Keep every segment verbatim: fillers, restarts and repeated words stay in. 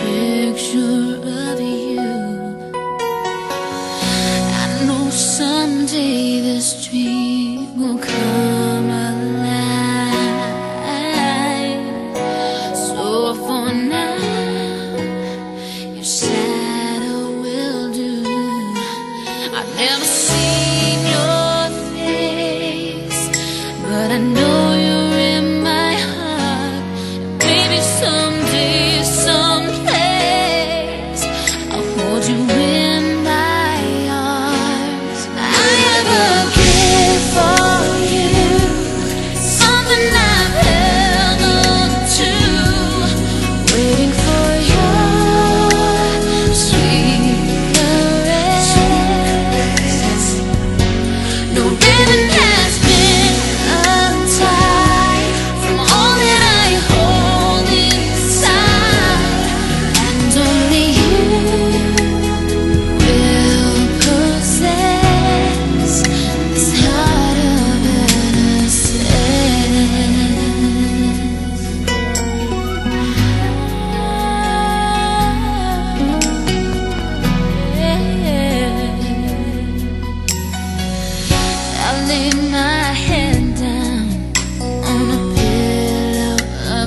picture of you. I know someday this dream will come alive. So for now, your shadow will do. I've never seen your face, but I know you're in my heart. Maybe someday, someplace, I'll hold you in my arms. I have a gift for you, something I've held on to, waiting for your sweet caress. No ribbon has been untied from all that I hold inside, and only you will possess this heart of I lay my head down on a pillow of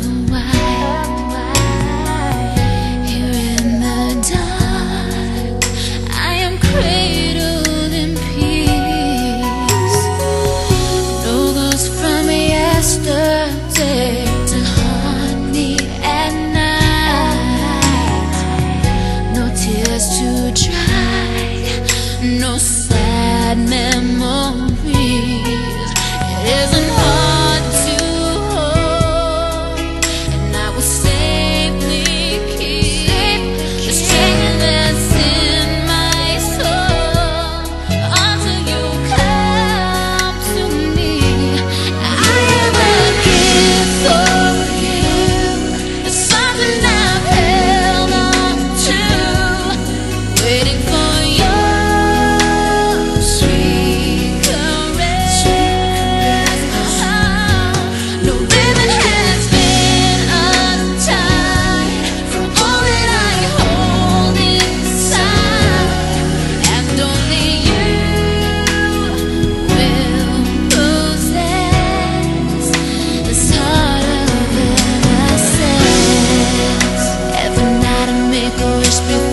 white. Here in the dark, I am cradled in peace. No ghost from yesterday to haunt me at night. No tears to dry, no sad memories. It isn't hard to hold, and I will safely keep the strength that's in my soul until you come to me. I have a gift for you, it's something I've held on to, waiting for your sweet caress. No ribbon has been untied from all that I hold inside, and only you will possess this heart of innocence. Every night I make a wish before